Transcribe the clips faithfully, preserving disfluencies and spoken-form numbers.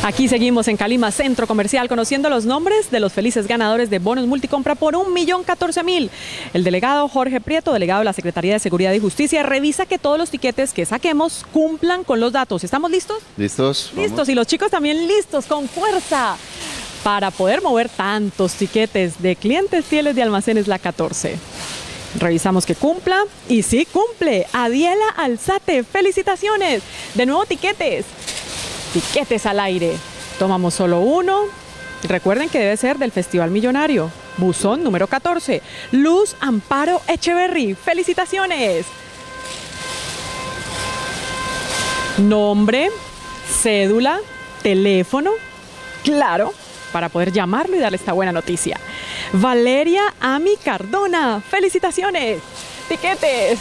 Aquí seguimos en Calima Centro Comercial conociendo los nombres de los felices ganadores de bonos multicompra por un millón catorce mil. El delegado Jorge Prieto, delegado de la Secretaría de Seguridad y Justicia, revisa que todos los tiquetes que saquemos cumplan con los datos. ¿Estamos listos? Listos. Listos, vamos. y los chicos también listos, con fuerza, para poder mover tantos tiquetes de clientes fieles de Almacenes La catorce. Revisamos que cumpla, y sí cumple. Adiela Alzate, felicitaciones. De nuevo tiquetes. Tiquetes al aire. Tomamos solo uno. Recuerden que debe ser del Festival Millonario. Buzón número catorce. Luz Amparo Echeverry. Felicitaciones. Nombre, cédula, teléfono, claro, para poder llamarlo y darle esta buena noticia. Valeria Ami Cardona. Felicitaciones. Tiquetes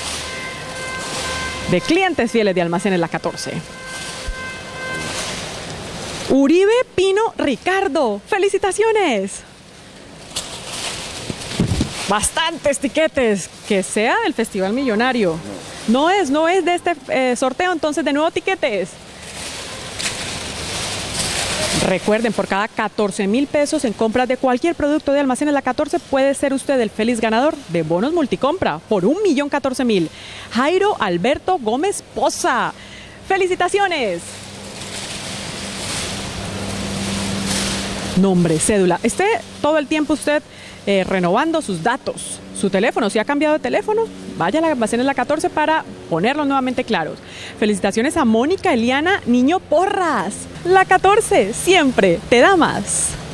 de clientes fieles de Almacenes La catorce. Uribe Pino Ricardo, felicitaciones. Bastantes tiquetes, que sea del Festival Millonario. No es, no es de este eh, sorteo, entonces de nuevo tiquetes. Recuerden, por cada catorce mil pesos en compras de cualquier producto de Almacenes La catorce puede ser usted el feliz ganador de bonos multicompra por un millón catorce mil. Jairo Alberto Gómez Poza, felicitaciones. Nombre, cédula. Esté todo el tiempo usted eh, renovando sus datos. Su teléfono, si ha cambiado de teléfono, vaya a la Almacenes La catorce para ponerlos nuevamente claros. Felicitaciones a Mónica Eliana Niño Porras. La catorce siempre te da más.